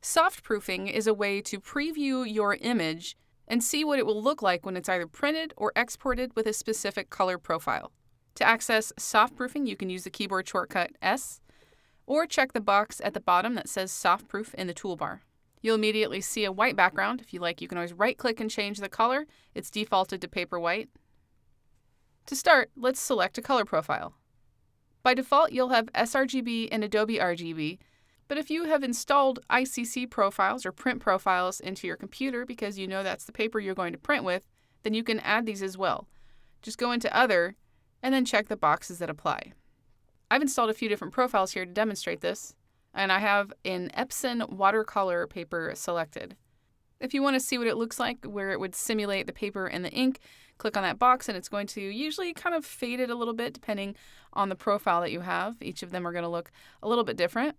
Soft proofing is a way to preview your image and see what it will look like when it's either printed or exported with a specific color profile. To access soft proofing, you can use the keyboard shortcut S, or check the box at the bottom that says Soft Proof in the toolbar. You'll immediately see a white background. If you like, you can always right-click and change the color. It's defaulted to paper white. To start, let's select a color profile. By default, you'll have sRGB and Adobe RGB, but if you have installed ICC profiles or print profiles into your computer because you know that's the paper you're going to print with, then you can add these as well. Just go into Other and then check the boxes that apply. I've installed a few different profiles here to demonstrate this, and I have an Epson watercolor paper selected. If you want to see what it looks like, where it would simulate the paper and the ink, click on that box and it's going to usually kind of fade it a little bit depending on the profile that you have. Each of them are going to look a little bit different.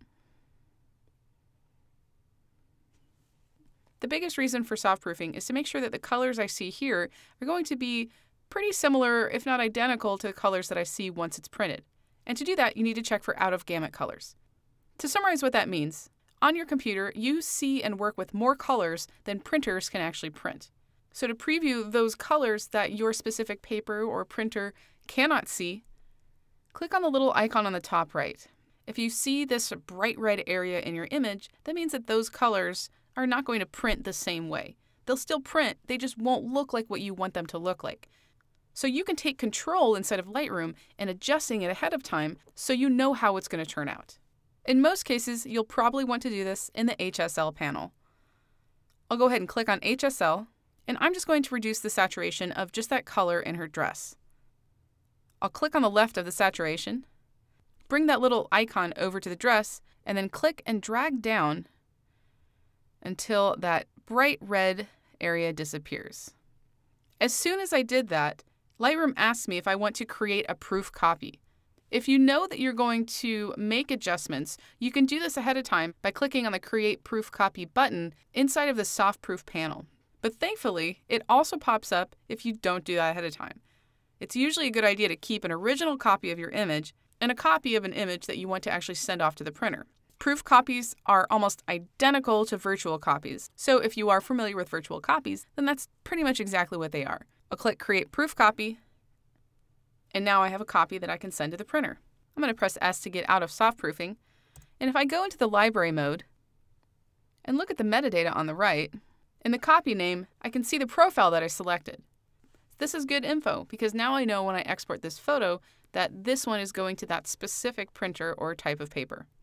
The biggest reason for soft proofing is to make sure that the colors I see here are going to be pretty similar, if not identical, to the colors that I see once it's printed. And to do that, you need to check for out of gamut colors. To summarize what that means, on your computer, you see and work with more colors than printers can actually print. So to preview those colors that your specific paper or printer cannot see, click on the little icon on the top right. If you see this bright red area in your image, that means that those colors are not going to print the same way. They'll still print, they just won't look like what you want them to look like. So you can take control inside of Lightroom and adjusting it ahead of time so you know how it's going to turn out. In most cases, you'll probably want to do this in the HSL panel. I'll go ahead and click on HSL, and I'm just going to reduce the saturation of just that color in her dress. I'll click on the left of the saturation, bring that little icon over to the dress, and then click and drag down until that bright red area disappears. As soon as I did that, Lightroom asks me if I want to create a proof copy. If you know that you're going to make adjustments, you can do this ahead of time by clicking on the Create Proof Copy button inside of the Soft Proof panel. But thankfully, it also pops up if you don't do that ahead of time. It's usually a good idea to keep an original copy of your image and a copy of an image that you want to actually send off to the printer. Proof copies are almost identical to virtual copies, so if you are familiar with virtual copies, then that's pretty much exactly what they are. I'll click Create Proof Copy, and now I have a copy that I can send to the printer. I'm going to press S to get out of soft proofing, and if I go into the library mode and look at the metadata on the right, in the copy name, I can see the profile that I selected. This is good info because now I know when I export this photo that this one is going to that specific printer or type of paper.